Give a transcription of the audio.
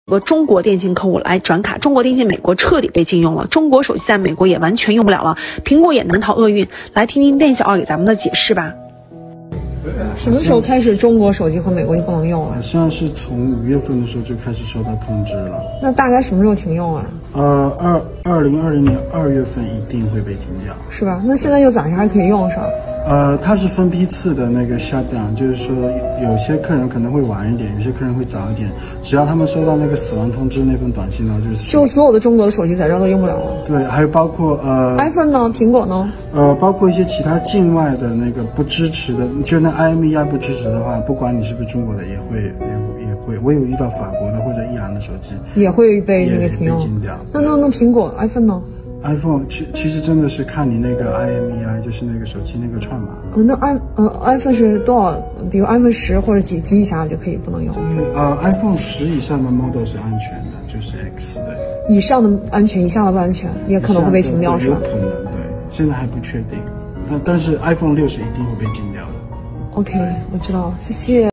中国电信客户来转卡，中国电信美国彻底被禁用了，中国手机在美国也完全用不了了，苹果也难逃厄运。来听听店小二给咱们的解释吧。 什么时候开始中国手机和美国就不能用了？ 好像是从5月份的时候就开始收到通知了。 那大概什么时候停用啊 ？2020年2月份一定会被停掉， 是吧？那现在又咋还可以用上？ 它是分批次的那个 shutdown， 就是说有些客人可能会晚一点，有些客人会早一点，只要他们收到那个死亡通知那份短信呢， 就所有的中国的手机在这儿都用不了了。 对，还有包括 iPhone 呢，苹果呢？ 包括一些其他境外的那个不支持的，就那 IMEI 不支持的话，不管你是不是中国的，也会。我有遇到法国的或者伊朗的手机也会被那个停用。那苹果 iPhone 呢 ？iPhone 其实真的是看你那个 IMEI， 就是那个手机那个串码。 那iPhone 是多少？比如 iPhone 10或者几级以下就可以不能用。 iPhone 10以上的 model 是安全的，就是 X 的。 以上的安全，以下的不安全，也可能会被停掉，是吧？ 有可能，对，现在还不确定。但是 iPhone 6是一定会被禁掉的。 OK， 我知道了，谢谢。